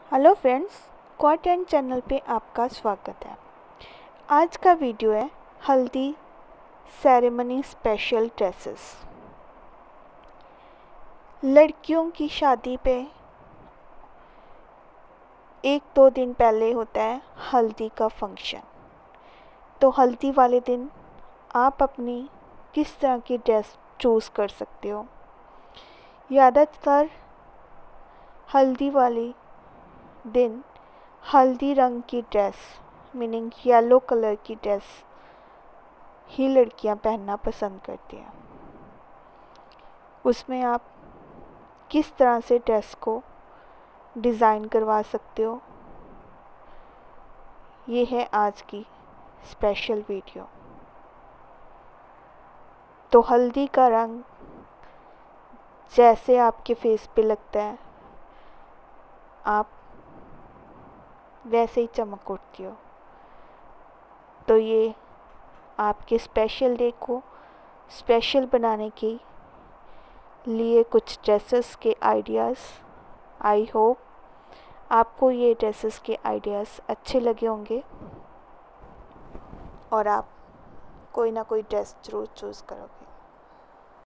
Hello friends, क्वाट and channel पे आपका स्वागत है। आज का वीडियो है हल्दी सेरेमनी स्पेशल ड्रेसेस। लड़कियों की शादी पे 1-2 दिन पहले होता है हल्दी का फंक्शन। तो हल्दी वाले दिन आप अपनी किस तरह की ड्रेस चूज़ कर सकते हो। ज़्यादातर हल्दी वाली दिन हल्दी रंग की ड्रेस मीनिंग येलो कलर की ड्रेस ही लड़कियां पहनना पसंद करती हैं। उसमें आप किस तरह से ड्रेस को डिज़ाइन करवा सकते हो, ये है आज की स्पेशल वीडियो। तो हल्दी का रंग जैसे आपके फेस पे लगता है आप वैसे ही चमक उठती हो। तो ये आपके स्पेशल डे को स्पेशल बनाने के लिए कुछ ड्रेसेस के आइडियाज़। आई होप आपको ये ड्रेसेस के आइडियाज़ अच्छे लगे होंगे और आप कोई ना कोई ड्रेस ज़रूर चूज़ करोगे।